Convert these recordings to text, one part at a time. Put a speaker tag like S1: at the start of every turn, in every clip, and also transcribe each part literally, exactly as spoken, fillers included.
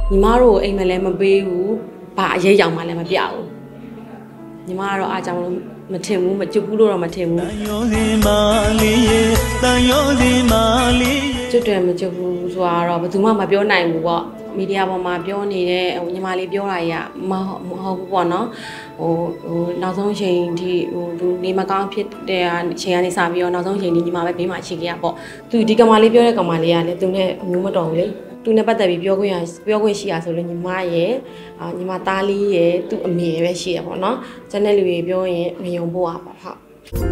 S1: ညီမတို့အိမ်မလဲမပေးဘူးဘာအရေးရောက်မှလည်းမပြဘူးညီမကတော့အားကြောင့်မထင်ဘူးမကြွဘူးလို့တော့မထင်ဘူးကျွတ်တယ်မကြွဘူးဆိုတာတော့ဘယ်သူမှမပြောနိုင်ဘူးပေါ့မီဒီယာပေါ်မှာပြောနေတဲ့ဟိုညီမလေးပြောတာကြီးကမဟုတ်ဘူးပေါ့နော်ဟိုဟိုနောက်ဆုံးချိန်ဒီဟိုသူနေမကောင်းဖြစ်တဲ့အချိန်ကနေစပြီးတော့နောက်ဆုံးချိန်ဒီညီမပဲဘေးမှာရှိခဲ့ရပေါ့သူဒီကမာလေးပြောတဲ့ကမာလေးကလည်းသူနဲ့အမျိုးမတော်ဘူးလေသူနဲ့ပတ်သက်ပြီးပြောခွင့်ရပြောခွင့်ရှိရဆိုလို့ညီမရဲ့အာညီမသားလေးရဲ့သူ့အမေပဲရှိရပေါ့နော်ကျန်တဲ့လူတွေပြောရင်မယုံဖို့อ่ะပေါ့ဟုတ်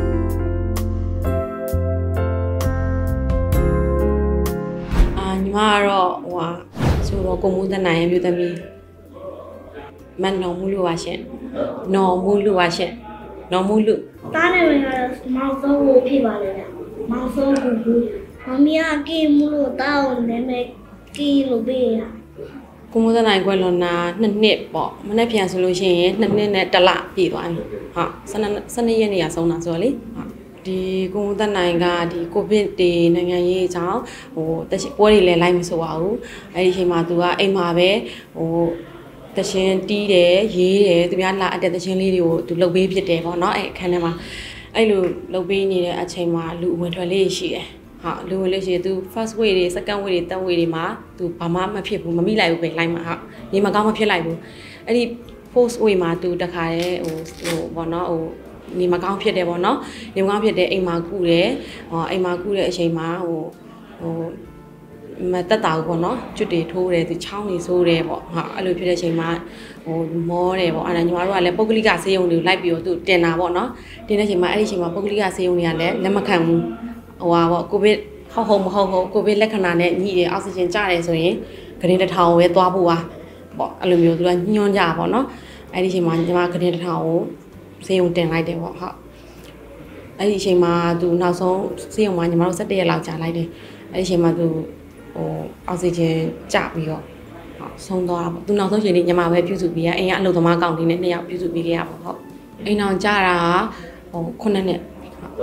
S1: အာညီမကတော့ဟိုဟာဆိုတော့ကိုမိုးတနိုင်ရဲ့မြို့သမီးမန်နော်မူလို့ပါရှင်နော်မူလို့ပါရှင်နော်မူလို့
S2: တားနေဝင်ကတော့မောင်စိုးကိုဖြစ်ပါလေမောင်စိုးကိုဘူးမမီးကကီမူလို့တောင်းနေမယ်ကီလို့ပေးရ
S1: ကိုမိုးတနိုင်ကွယ်လွန်နာနှစ်နှစ်ပေါ့မနေ့ပြန်ဆိုလို့ရှိရင်နှစ်နှစ်နဲ့တစ်လပြည့်သွားပြီဟုတ်ဆယ်နှစ်ရက်နေရဆုံးတာဆိုတော့လေဟုတ်ဒီကိုမိုးတနိုင်ကဒီကိုဗစ်တွေနိုင်ငံရေးအကြောင်းဟိုပွဲတွေလည်းလိုက်မဆိုပါဘူးအဲ့ဒီအချိန်မှာသူကအိမ်မှာပဲဟိုတရှင်တီးတယ်ရေးတယ်သူများလာအတဲ့တရှင်လေးတွေကိုသူလှုပ်ပေးဖြစ်တယ်ပေါ့နော်အဲ့အခန်းထဲမှာအဲ့လိုလှုပ်ပေးနေတဲ့အချိန်မှာလူဝင်ထွက်လေးရှိတယ်ဟာလူဝင်လေးရှိသူ first way တွေ second way တွေ third way တွေမှာသူဘာမှမဖြစ်ဘူးမမိလိုက်ဘူးပဲလိုက်မှာဟာနေမကောင်းမဖြစ်လိုက်ဘူးအဲ့ဒီ fourth way မှာသူတခါတည်းဟိုဟိုဘောနော်ဟိုနေမကောင်းဖြစ်တယ်ပေါ့နော်နေမကောင်းဖြစ်တယ်အိမ်မှာကုတယ်ဟောအိမ်မှာကုတဲ့အချိန်မှာဟိုဟိုမတက်တာဘူးပေါ့နော်ကျွတ်တွေထိုးတယ်သူချောင်းနေဆိုးတယ်ပေါ့ဟာအဲ့လိုဖြစ်တဲ့အချိန်မှာဟိုမောတယ်ပေါ့အဲ့ဒါညီမတို့ကလည်းပုဂ္ဂလိကဆေးရုံတွေကိုလိုက်ပြီးတော့သူတင်တာပေါ့နော်တင်တဲ့အချိန်မှာအဲ့ဒီအချိန်မှာပုဂ္ဂလိကဆေးရုံတွေကလည်းလက်မခံဘူးဟိုဟာပေါ့ကိုဗစ်ဟုတ်ဟုတ်မဟုတ်ဟုတ်ကိုဗစ်လက္ခဏာနဲ့ညှိတယ်အောက်ဆီဂျင်ကျတယ်ဆိုရင်ဂရင်းတစ်ထောင်ပဲသွားဖို့ပါပေါ့အဲ့လိုမျိုးသူကညွှန်းကြပါတော့အဲ့ဒီအချိန်မှာညီမဂရင်းတစ်ထောင်ကိုဆေးရုံတင်လိုက်တယ်ပေါ့ဟုတ်အဲ့ဒီအချိန်မှာသူနောက်ဆုံးဆေးရုံမှာညီမတို့၁၁ရက်လောက်ကြာလိုက်တယ်အဲ့ဒီအချိန်မှာသူဟိုအောက်ဆီဂျင်ကျပြီးတော့ဆုံးသွားတာပေါ့သူနောက်ဆုံးချိန်လေးညီမပဲပြုစုပြီးရအိမ်ကအလုပ်သမားကောင်လေးနဲ့နှစ်ယောက်ပြုစုပြီးခဲ့ရပါဟုတ်အိမ်အောင်ကြတာဟိုခုနှစ်နှစ်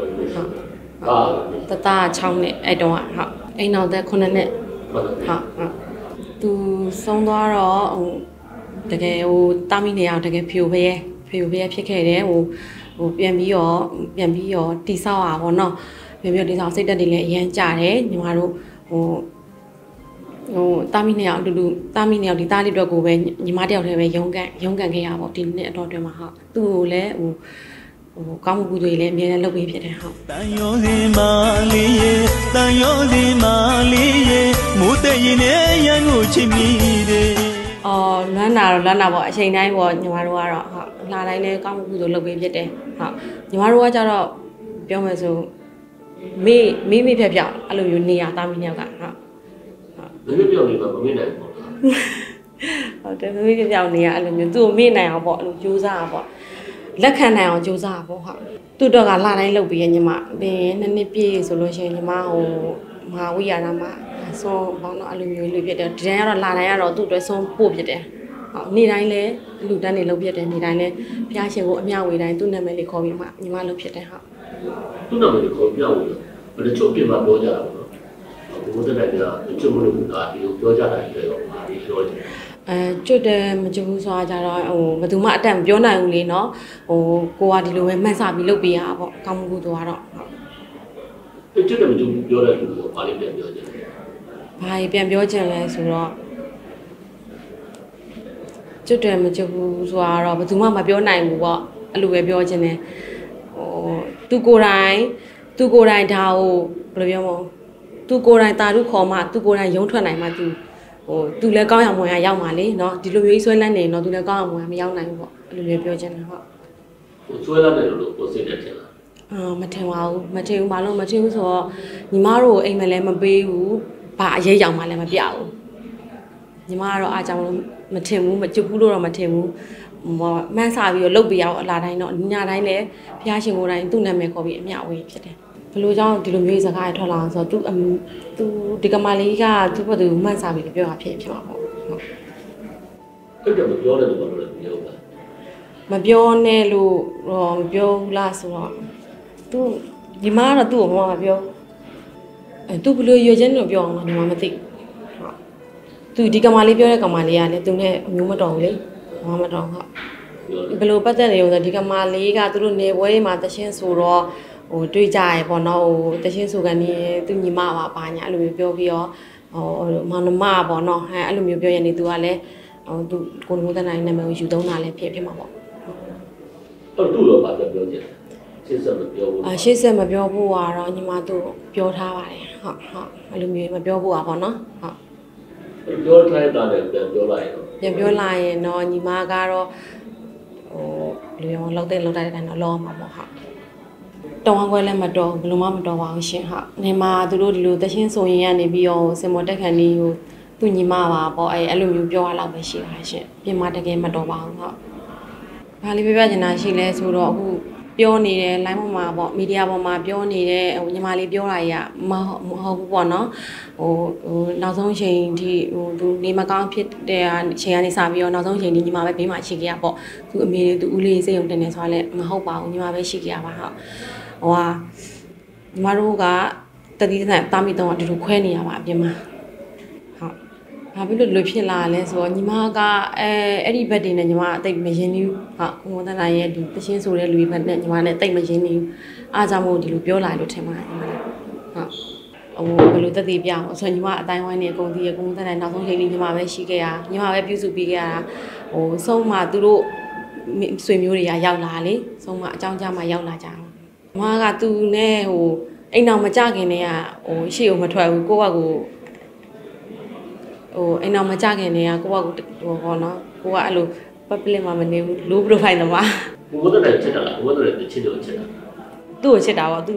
S1: ဟုတ်တသား၆နှစ်အဲ့တုန်းကဟုတ်အိမ်အောင်သက်ခုနှစ်နှစ်ဟုတ်ဟုတ်သူဆုံးသွားတော့ဟိုတကယ်ဟိုတာမီနေအောင်တကယ်ဖြိုဖရဲဖြိုဖရဲဖြစ်ခဲ့တယ်ဟိုဟိုပြန်ပြီးတော့ပြန်ပြီးတော့တိဆောက်ရပါတော့ပြန်ပြီးတော့တိဆောက်စိတ်တက်တွေလည်းအရန်ကြတယ်ညီမတို့ဟိုဟိုတာမီနေအောင်အတူတူတာမီနေအောင်ဒီသားလေးအတွက်ကိုပဲညီမတယောက်တည်းပဲရုန်းကန်ရုန်းကန်ခဲ့ရပါဒီနှစ်အတော်တွင်မှာဟုတ်သူ့ကိုလည်းဟိုဟိုကောင်းမှုကုသိုလ်တွေလည်းအများနဲ့လုပ်ပေးဖြစ်တယ်ဟုတ်တန်ရောစင်မာလေးရေတန်ရောစင်မာလေးရေမိုးတဲ့ရင်နဲ့ရန်ကိုချစ်မိတယ်အော်လွမ်းတာတော့လွမ်းတာပေါ့အချိန်တိုင်းပေါ့ညီမတို့ကတော့ဟုတ်လာတိုင်းလည်းကောင်းမှုကုသိုလ်လုပ်ပေးဖြစ်တယ်ဟုတ်ညီမတို့ကကြတော့ပြောမယ်ဆိုမေးမေးမေးဖြတ်ဖြတ်အဲ့လိုမျိုးနေရတာမီးနောက်ကဟုတ်
S3: မေးပြောင်းနေမှာမမေ့နိုင်ဘူး
S1: ဟုတ်တယ်မေးပြောင်းနေရအဲ့လိုမျိုးသူ့ကိုမေ့နိုင်အောင်ပေါ့အဲ့လိုကြိုးစားတာပေါ့လက်ခံနိုင်အောင်ကြိုးစားပေါ့ဟုတ်သူ့တော့ကလာတိုင်းလုပ်ပြီးရညီမဘင်းနှစ်နှစ်ပြည့်ဆိုလို့ရှိရင်ညီမဟိုမဟာဝိရဏမှာဆုံးဘောင်းတော့အဲ့လိုမျိုးလေးဖြစ်တယ်ဒီတိုင်းကတော့လာတိုင်းကတော့သူ့အတွက်ဆုံးပို့ဖြစ်တယ်ဟုတ်နေ့တိုင်းလည်းလူတန်းနေလုပ်ဖြစ်တယ်နေ့တိုင်းလည်းဖျားရှင်ကိုအမျှဝေတိုင်းသူ့နာမည်လေးခေါ်ပြီးမှညီမလုပ်ဖြစ်တယ်ဟုတ်
S3: သူ့နာမည်လေးခေါ်ပြဝေဘယ်လိုချုပ်ပြင်မှာပြောကြတာပေါ့ဘုဒ္ဓနိုင်ကကျွတ်မလို့ကဒီလိုပြောကြတာတွေတော့ဘာလို့ပြောကြလဲ
S1: အဲကျွတ်တယ်မကျွတ်ဘူးဆိုတာကြတော့ဟိုဘယ်သူမှအတက်မပြောနိုင်ဘူးလေနော်ဟိုကိုကဒီလိုပဲမှတ်စာပြီးလုပ်ပေးရတာပေါ့ကောင်းမှုကူတော့တော့
S3: ဟုတ်ကျွတ်တယ်မကျွတ်ဘူးပြောတဲ့လူကဘာလေးပြန်ပြောကြလဲ
S1: ဘာပြန်ပြောချင်လဲဆိုတော့ကျွတ်တယ်မကျွတ်ဘူးဆိုတာတော့ဘယ်သူမှမပြောနိုင်ဘူးပေါ့အဲ့လိုပဲပြောချင်တယ်ဟိုသူကိုယ်တိုင်သူကိုယ်တိုင်ဒါကိုဘယ်လိုပြောမလဲသူကိုယ်တိုင်တာရုခေါ်မှသူကိုယ်တိုင်ရုံးထွက်နိုင်မှသူဟိုသူလည်းကောင်းအောင်မွေရရောက်မှာလေနော်ဒီလိုမျိုးဆွဲလန်းနေတော့သူလည်းကောင်းအောင်မွေရမရောက်နိုင်ဘူးပေါ့အဲ့လိုမျိုးပြောချင်တယ်ဟုတ်
S3: ဟိုဆွဲလန်းတယ်လို့ကိုစိတ်နဲ့ထင်လား
S1: အာမထင်ပါဘူးမထင်ဘူးဘာလို့မထင်ဘူးဆိုတော့ညီမတို့အိမ်မလဲမပေးဘူးဘာအရေးရောက်မှလည်းမပြဘူးညီမကတော့အားကြောင့်မထင်ဘူးမကြွဘူးလို့တော့မထင်ဘူးမှန်းစားပြီးတော့လုတ်ပြရအောင်အလားတိုင်းတော့ညတိုင်းလည်းဖျားရှင်ကိုယ်တိုင်သူ့နာမည်ခေါ်ပြီးအမျှဝေဖြစ်တယ်ဘယ်လိုကြောင့်ဒီလိုမျိုးစကားထွက်လာအောင်ဆိုတော့သူသူဒီကမာလေးကသူ့ဘက်သူမှန်းစားပြီးပြောတာဖြစ်ဖြစ်မှာပေါ့ဟုတ်
S3: အဲ့ဒါမပြောတယ်လို့ပြောတယ်ပြောတာ
S1: မပြောနဲ့လို့တော့မပြောဘူးလားဆိုတော့သူဒီမှာတော့သူ့ကိုမမပြောအဲသူဘယ်လိုရွေချင်းလို့ပြောအောင်လဲညီမမသိဘူးဟုတ်သူသူဒီကမာလေးပြောတဲ့ကမာလေးကလည်းသူနဲ့အမျိုးမတော်ဘူးလေဘာမှမတော်ဟုတ်ဘယ်လိုပတ်သက်နေလို့ဆိုဒီကမာလေးကသူတို့နေပွဲမှာတရှင်းဆိုတော့ဟိုတွေးကြရပေါ့နော်ဟိုတရှင်းဆိုကနေသူညီမပါပါညာအဲ့လိုမျိုးပြောပြီးတော့ဟိုမောင်နှမပေါ့နော်ဟဲ့အဲ့လိုမျိုးပြောရနေသူကလည်းဟိုသူကိုမိုးတနိုင်နာမည်ကိုယူသုံးတာလည်းဖြစ်ဖြစ်မှာပေါ့
S3: ဟုတ်တူတော့ပါပြောချင်ရှေ့ဆက်မပြောဘူး
S1: အာရှေ့ဆက်မပြောဘူးကတော့ညီမတို့ပြောထားပါတယ်ဟုတ်ဟုတ်အဲ့လိုမျိုးမပြောဘူးอ่ะပေါ့နော်
S3: ဟုတ်ပြောထိုင်းတာလည်းပြန်ပြောလိုက်ရော
S1: ပြန်ပြောလိုက်ရင်တော့ညီမကတော့ဟိုလူရောလောက်တဲ့လောက်တဲ့တိုင်းတော့လောမှာပေါ့ဟုတ်တောင်းခွဲလည်းမတော်ဘယ်လိုမှမတော်ပါဘူးရှင်ဟုတ်နေမှာသူတို့ဒီလိုတရှင်းဆိုရင်ကနေပြီးတော့စင်မော်တက်ခန်လေးကိုသူညီမပါပေါ့အဲအဲ့လိုမျိုးပြောရလောက်ပဲရှိပါရှင်ပြင်မှာတကယ်မတော်ပါဘူးဟုတ်ဘာလေးပြပြချင်တာရှိလဲဆိုတော့အခုပြောနေတယ် line ပေါ်မှာပေါ့မီဒီယာပေါ်မှာပြောနေတဲ့ဟိုညီမလေးပြောတာကြီးကမဟုတ်ဘူးပေါ့နော်ဟိုဟိုနောက်ဆုံးအချိန်ဒီဟိုသူနေမကောင်းဖြစ်တဲ့အချိန်ကနေစပြီးတော့နောက်ဆုံးအချိန်ဒီညီမပဲဘေးမှာရှိခဲ့ရပေါ့သူအမေသူဦးလေးစိတ်ုံတင်နေဆိုတော့လည်းမဟုတ်ပါဘူးညီမပဲရှိခဲ့ရပါဟုတ်ဟိုဟာညီမတို့ကတတိတန်တာမီတော့အတူတူခွဲနေရပါအပြင်မှာဟုတ်ဘာဖြစ်လို့လွဖြစ်လာလဲဆိုတော့ညီမကအဲအဲ့ဒီဘက်တွေနဲ့ညီမအသိမရင်းဘူးဟုတ်ကိုမိုးတန်ရဲ့ဒီတရှင်းဆိုတဲ့လူတွေဘက်နဲ့ညီမနဲ့အသိမရင်းဘူးအားကြောင့်မို့ဒီလိုပြောလာလို့ထင်ပါတယ်ညီမလည်းဟုတ်ဟိုဘယ်လိုတက်တည်ပြအောင်ဆိုညီမအတိုင်းဝိုင်းနေအကုန်တည်ရကိုမိုးတန်နောက်ဆုံးချိန်လေးညီမပဲရှိခဲ့ရညီမပဲပြုစုပြီးခဲ့ရတာဟိုဆုံးမသူတို့ဆွေမျိုးတွေကရောက်လာလေဆုံးမအကြောင်းကြားမှရောက်လာကြအောင်ညီမကသူနဲ့ဟိုအိမ်အောင်မကြခင်တည်းကဟိုရှေ့ကိုမထွက်ဘူးကိုယ့်ဘက်ကိုဟိုအိမ်အောင်မကြခင်တည်းကကိုယ့်ဘက်ကိုဟိုပေါ့နော်ကိုကအဲ့လို public မှာမနေဘူး low profile တော့ပါ
S3: ဘိုးတို့လည်းချက်တာလားဘိုးတို့လည်းချစ်တယ်ချက်တာ
S1: သူ့ကိုချစ်တာပေါ့သူ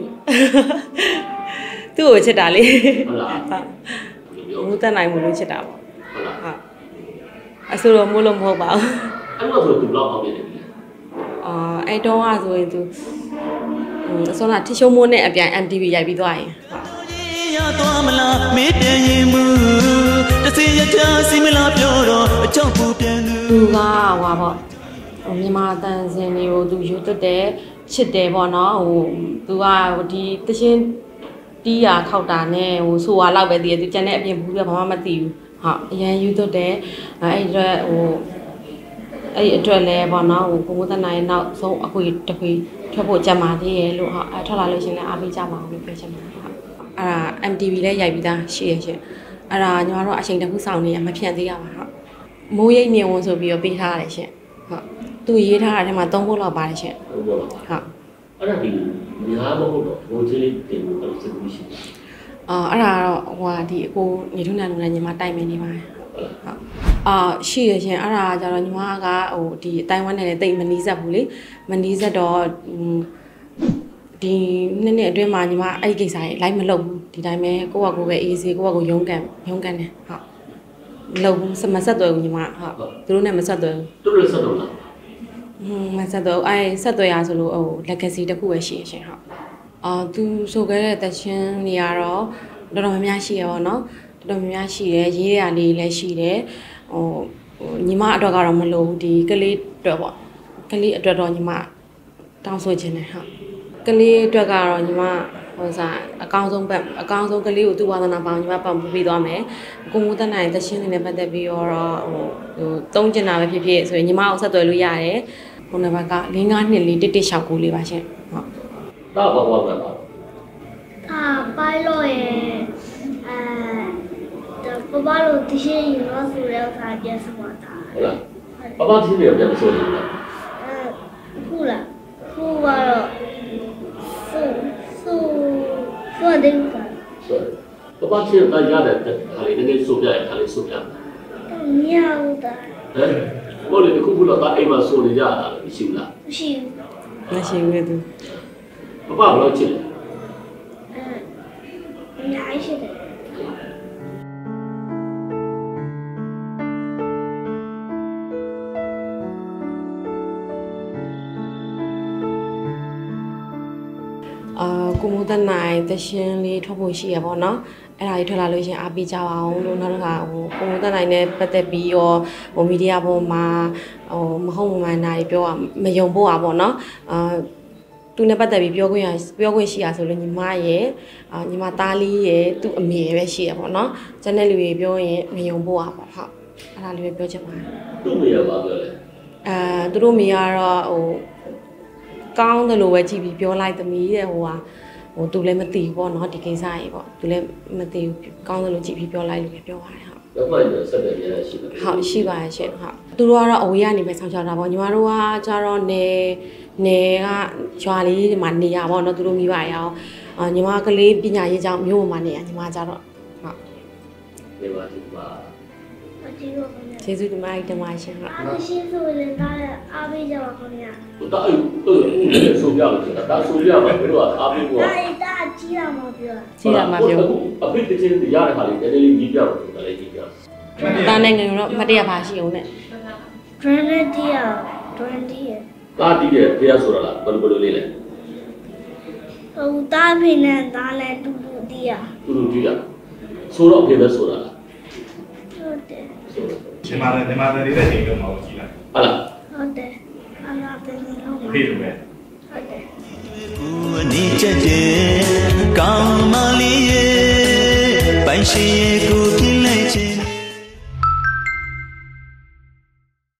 S1: သူ့ကိုချစ်တာလေ
S3: ဟုတ်လား
S1: ဟုတ်ဘူးတတ်နိုင်မှုလို့ချစ်တာပေါ့ဟုတ်လားဟုတ်အဆိုတော့မို့လို့မဟုတ်ပါဘူး
S3: အဲ့တော့ဆိုသူလောက်အောင်နေတယ်
S1: အာအဲ့တော့ကဆိုရင်သူအစောကထရှုံးမိုးနဲ့အပြိုင် M T V ရိုက်ပြီးသွားရင်ဟုတ်ရသွားမလားမေးပြန်ရင်မူတစီရချစီမလားပြောတော့အချောက်ပူပြန်သူကဟွာပေါ့ဟိုမြန်မာတန်စင်တွေကိုသူယူသွတ်တယ်ချစ်တယ်ပေါ့နော်ဟိုသူကဒီတရှင်းတီးရခောက်တာနဲ့ဟိုဆိုဝါလောက်ပဲတည်ရသူကျန်တဲ့အပြင်ဘူးကဘာမှမသိဘူးဟုတ်အရန်ယူသွတ်တယ်အဲ့အတွက်ဟိုအဲ့ဒီအတွက်လဲပေါ့နော်ဟိုကိုမိုးတနိုင်နောက်ဆုံးအခွေတခွေထွက်ဖို့ကြံပါသေးရဲ့လို့ဟုတ်အဲ့ထွက်လာလို့ရှင်လည်းအားပေးကြပါအောင်လို့ပြောချင်ပါတယ်ဟုတ်အဲ့ဒါ M T V လည်းရိုက်ပြီးသားရှိရရှင်အဲ့ဒါညီမတို့အချိန်တစ်ခုစောင့်နေရမဖြန့်သေးရပါဟုတ်မိုးရိပ်မြင်ဝန်ဆိုပြီးတော့ပေးထားရတယ်ရှင်ဟုတ်သူရေးထားတာထဲမှာသုံးခုလောက်ပါတယ်ရှင်
S3: ဟုတ်ဟုတ်အဲ့ဒါဒီများမဟုတ်တော့ဘိုးကြီးတင်လို့အဲ့လိုရှိတယ်
S1: အာအဲ့ဒါတော့ဟိုဟာဒီအကိုနေထုံးနန်လူလည်းညီမတိုင်မနေပါတယ်ဟုတ်အာရှိရရှင်အဲ့ဒါကြတော့ညီမကဟိုဒီအတိုင်းဝမ်နဲ့လည်းတိတ်မနီးစက်ဘူးလေမနီးစက်တော့ဒီနှစ်နှစ်အတွင်းမှာညီမအဲ့ဒီကိစ္စကြီးလိုက်မလုပ်ဘူးဒီတိုင်းပဲကိုယ့်ဘက်ကိုပဲအေးစေးကိုယ့်ဘက်ကိုရုန်းကန်ရုန်းကန်တယ်ဟုတ်မလုပ်ဘူးမဆက်သွယ်ဘူးညီမဟုတ်သူတို့နဲ့မဆက်သွယ်ဘူး
S3: သူတို့ဆက်သွယ်လား
S1: ဟွန်းမဆက်သွယ်အဲ့ဆက်သွယ်ရဆိုလို့ဟို legacy တစ်ခုပဲရှိရရှင်ဟုတ်အာသူဆိုခဲ့တဲ့တချင်းနေရာတော့တော်တော်များများရှိရပါတော့တော်တော်များများရှိတယ်ရေးရလေးလည်းရှိတယ်ဟိုညီမအတွက်ကတော့မလို့ဒီကလေးအတွက်ပေါ့ကလေးအတွက်တော့ညီမတောင်းဆိုခြင်းတယ်ဟုတ်ကလေးအတွက်ကတော့ညီမဟိုစားအကောင်းဆုံးပတ်အကောင်းဆုံးကလေးကိုသူ့ဝါသနာပေါင်းညီမပတ်ပြီးသွားမယ်ကိုမိုးတနိုင်တရှင်းနေနဲ့ပတ်သက်ပြီးတော့ဟိုဟိုသုံးကျင်တာပဲဖြစ်ဖြစ်ဆိုရင်ညီမအောင်ဆက်သွယ်လို့ရတယ်ဟိုနံပါတ်က၄၅နှစ်လေးတစ်တစ်၆၉လေးပါရှင်ဟုတ်
S3: တော့ဘာဘာပဲပါ
S2: အာပိုင်လို့ရဲ့အဲပပလို့တရှင်းယူလို့ဆိုတဲ့ဥစ္စာပြန်စမှာတာ
S3: ဟုတ်လားပပချင်းတွေပြန်မဆိုးဘူးလား
S2: အဲခုလားခုကတော့ဆိုဆိုဆိုတဲ့ဥစ္စာ
S3: ဆိုပပချင်းကရတဲ့ခါလေးနည်းနည်းဆိုပြရခါလေးဆိုပြ
S2: မြောက်တာ
S3: ဟမ်ဘောလေခုခုတော့အိမ်မှာဆိုနေကြတာမရှိဘူးလား
S2: မရှိဘူး
S1: မရှိဘူးသူ
S3: ပပဘယ်လိုချစ်လဲ
S2: အဲညာရှိတယ်
S1: အာကိုမိုးတနိုင်တရှင်းလေးထွက်ဖို့ရှိရပါတော့အဲ့ဒါကြီးထွက်လာလို့ရှင်အားပေးကြပါအောင်လို့နောက်တစ်ခါဟိုကိုမိုးတနိုင်နဲ့ပတ်သက်ပြီးရောဟိုမီဒီယာပေါ်မှာဟိုမဟုတ်မှန်တာတွေပြောရမယုံဖို့อ่ะပေါ့နော်အာသူနဲ့ပတ်သက်ပြီးပြောခွင့်ရပြောခွင့်ရှိရဆိုလို့ညီမရဲ့အာညီမသားလေးရဲ့သူ့အမေပဲရှိရပေါ့နော်ကျန်တဲ့လူတွေပြောရင်မယုံဖို့อ่ะပေါ့ဟုတ်အဲ့ဒါလေးပဲပြောချင်ပါတယ်
S3: သူ့မေကဘာပြောလဲ
S1: အဲသူတို့မေကတော့ဟိုကောင်းတယ်လို့ပဲကြည့်ပြီးပြောလိုက်သမီးတဲ့ဟိုဟာဟိုသူလည်းမသိဘူးပေါ့နော်ဒီကိစ္စကြီးပေါ့သူလည်းမသိဘူးကောင်းတယ်လို့ကြည့်ပြီးပြောလိုက်လို့ပြောပါတယ်ဟုတ်
S3: တော့မှလည်းဆက်တယ်ပြန်ရှိတယ်
S1: ဟုတ်ရှိပါရဲ့ရှင်ဟုတ်သူတို့ကတော့အဝေးကနေပဲဆောင်းချတာပေါ့ညီမတို့ကကျတော့နေနေကရွာလေးဒီမှာနေရပေါ့နော်သူတို့မိပါရအောင်အာညီမကလေးပညာရေးကြောင့်မြို့မှာနေရညီမကျတော့ဟုတ်
S3: နေပါဒီမှာ
S2: အတီးရောခင်ဗျာ
S1: ကျေးဇူးတင်ပါတယ်တင်ပါရှင်ဟုတ်
S2: အားရှိဆိုရင်ဒါအားပေးကြပါခင်ဗျာ
S3: ဟိုတာအဲ့ဆိုပြလို့ဆိုတာဒါဆိုပြမှာဘယ်တော့အားပေးဖို့
S2: ဒါဒါကြီးရမှာပြော
S1: ကြီးရမှာပြော
S3: အဖေတချင်းရတဲ့ခါလေးနည်းနည်းလေးကြီးပြအောင်ဒါလေးကြီးပြ
S1: တာနိုင်ငံတော့မတရားပါရှိအောင်နဲ့
S2: twentyရtwentyရ
S3: တာတီးတယ်ဖေရဆိုတာလားဘယ်လိုဘယ်လိုလေးလဲ
S2: ဟိုတာဖေနဲ့ဒါလည်းတူတူတီးရ
S3: တူတူတီးရဆိုတော့ဖေပဲဆိုတာလား
S2: ဟုတ်တယ်
S4: ဒီမှာလည်းဒီမှာလည်းနေတဲ့ချိန်လုံးမှာကြည့်လိုက်
S3: ဟုတ်လား
S2: ဟုတ်တယ်အလားတင်လုံးမှာ
S4: ဖေးလို့ပဲ
S2: ဟုတ်တယ်
S5: ကိုနေချက်တဲ့ကောင်းမလေးရဲ့ပိုင်ရှိရဲ့ကို